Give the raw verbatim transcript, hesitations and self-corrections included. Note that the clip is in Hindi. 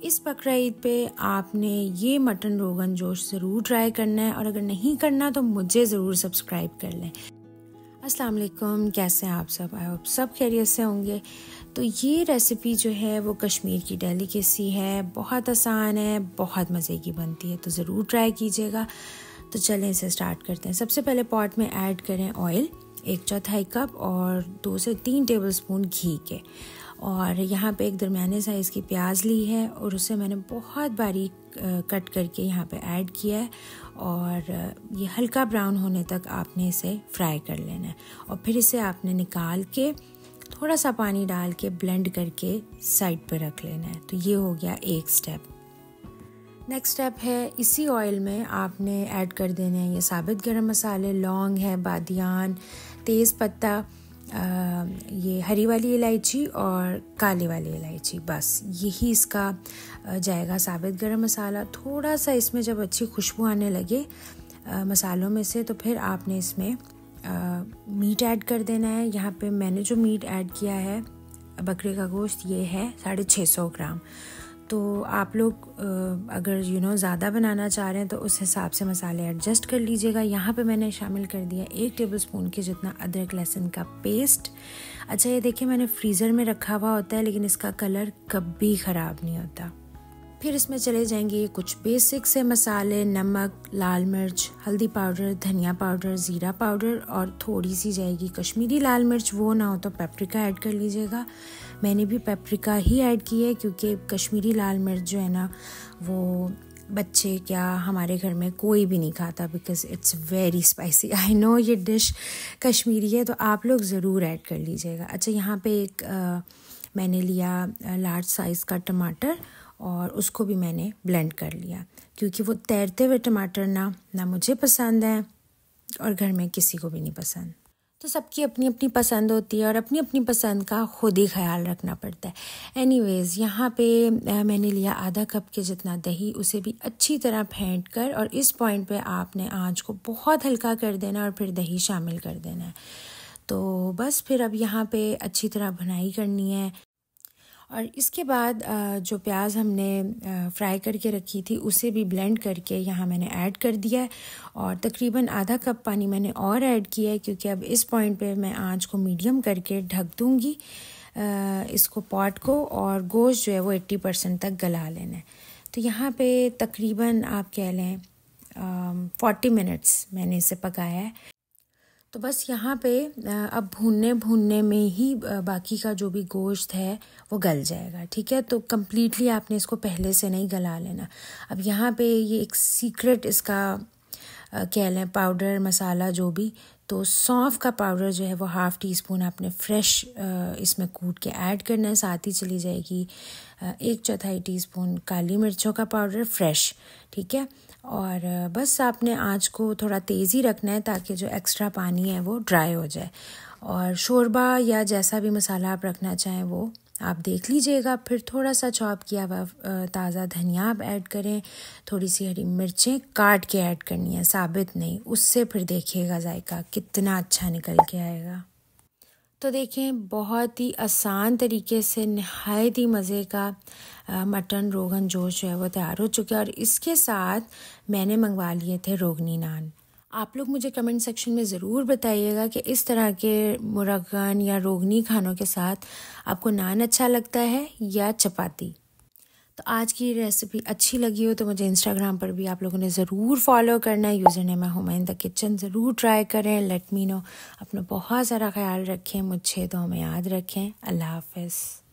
इस बकरा ईद पे आपने ये मटन रोगन जोश ज़रूर ट्राई करना है, और अगर नहीं करना तो मुझे ज़रूर सब्सक्राइब कर लें। अस्सलाम वालेकुम, कैसे हैं आप सब? आई होप सब खैरियत से होंगे। तो ये रेसिपी जो है वो कश्मीर की डेलिकेसी है, बहुत आसान है, बहुत मज़े की बनती है, तो ज़रूर ट्राई कीजिएगा। तो चलें इसे स्टार्ट करते हैं। सबसे पहले पॉट में ऐड करें ऑयल, एक चौथाई कप और दो से तीन टेबलस्पून घी के। और यहाँ पे एक दरमियाने साइज़ की प्याज ली है और उसे मैंने बहुत बारीक कट करके यहाँ पे ऐड किया है, और ये हल्का ब्राउन होने तक आपने इसे फ्राई कर लेना है। और फिर इसे आपने निकाल के थोड़ा सा पानी डाल के ब्लेंड करके साइड पे रख लेना है। तो ये हो गया एक स्टेप। नेक्स्ट स्टेप है, इसी ऑयल में आपने ऐड कर देने हैं ये साबित गरम मसाले, लौंग है, बादियान, तेज़ पत्ता, आ, ये हरी वाली इलायची और काली वाली इलायची, बस यही इसका जाएगा साबित गरम मसाला। थोड़ा सा इसमें जब अच्छी खुशबू आने लगे आ, मसालों में से, तो फिर आपने इसमें आ, मीट ऐड कर देना है। यहाँ पे मैंने जो मीट ऐड किया है बकरे का गोश्त, ये है साढ़े छः सौ ग्राम। तो आप लोग अगर यू नो ज़्यादा बनाना चाह रहे हैं तो उस हिसाब से मसाले एडजस्ट कर लीजिएगा। यहाँ पे मैंने शामिल कर दिया एक टेबलस्पून के जितना अदरक लहसुन का पेस्ट। अच्छा, ये देखिए मैंने फ्रीज़र में रखा हुआ होता है, लेकिन इसका कलर कभी ख़राब नहीं होता। फिर इसमें चले जाएंगे कुछ बेसिक से मसाले, नमक, लाल मिर्च, हल्दी पाउडर, धनिया पाउडर, ज़ीरा पाउडर, और थोड़ी सी जाएगी कश्मीरी लाल मिर्च। वो ना हो तो पेपरिका ऐड कर लीजिएगा। मैंने भी पेपरिका ही ऐड की है क्योंकि कश्मीरी लाल मिर्च जो है ना वो बच्चे क्या हमारे घर में कोई भी नहीं खाता, because it's very spicy. I know ये डिश कश्मीरी है, तो आप लोग ज़रूर ऐड कर लीजिएगा। अच्छा, यहाँ पे एक आ, मैंने लिया लार्ज साइज़ का टमाटर और उसको भी मैंने ब्लेंड कर लिया, क्योंकि वो तैरते हुए टमाटर ना ना मुझे पसंद है और घर में किसी को भी नहीं पसंद। तो सबकी अपनी अपनी पसंद होती है और अपनी अपनी पसंद का खुद ही ख्याल रखना पड़ता है। एनीवेज़, यहाँ पे मैंने लिया आधा कप के जितना दही, उसे भी अच्छी तरह फेंट कर, और इस पॉइंट पे आपने आँच को बहुत हल्का कर देना और फिर दही शामिल कर देना है। तो बस फिर अब यहाँ पे अच्छी तरह भुनाई करनी है। और इसके बाद जो प्याज हमने फ्राई करके रखी थी उसे भी ब्लेंड करके यहाँ मैंने ऐड कर दिया है, और तकरीबन आधा कप पानी मैंने और ऐड किया है, क्योंकि अब इस पॉइंट पे मैं आंच को मीडियम करके ढक दूँगी इसको, पॉट को, और गोश्त जो है वो अस्सी परसेंट तक गला लेना है। तो यहाँ पे तकरीबन आप कह लें चालीस मिनट्स मैंने इसे पकाया है। तो बस यहाँ पे अब भूनने भूनने में ही बाकी का जो भी गोश्त है वो गल जाएगा, ठीक है। तो कम्प्लीटली आपने इसको पहले से नहीं गला लेना। अब यहाँ पे ये एक सीक्रेट इसका कह लें पाउडर मसाला जो भी, तो सौंफ का पाउडर जो है वो हाफ़ टी स्पून आपने फ्रेश इसमें कूट के ऐड करना है। साथ ही चली जाएगी एक चौथाई टीस्पून काली मिर्चों का पाउडर फ्रेश, ठीक है। और बस आपने आँच को थोड़ा तेज़ ही रखना है ताकि जो एक्स्ट्रा पानी है वो ड्राई हो जाए। और शोरबा या जैसा भी मसाला आप रखना चाहें वो आप देख लीजिएगा। फिर थोड़ा सा चॉप किया हुआ ताज़ा धनिया आप ऐड करें, थोड़ी सी हरी मिर्चें काट के ऐड करनी है, साबित नहीं, उससे फिर देखिएगा जायका कितना अच्छा निकल के आएगा। तो देखें, बहुत ही आसान तरीके से नहायत ही मज़े का मटन रोगन जोश जो है वो तैयार हो चुका है। और इसके साथ मैंने मंगवा लिए थे रोगनी नान। आप लोग मुझे कमेंट सेक्शन में ज़रूर बताइएगा कि इस तरह के मुरगन या रोगनी खानों के साथ आपको नान अच्छा लगता है या चपाती। तो आज की रेसिपी अच्छी लगी हो तो मुझे इंस्टाग्राम पर भी आप लोगों ने ज़रूर फॉलो करना है। यूज़र नेम है हुमायूं द किचन, ज़रूर ट्राई करें, लेट मी नो। अपना बहुत सारा ख्याल रखें, मुझे तो हमें याद रखें। अल्लाह हाफ़िज़।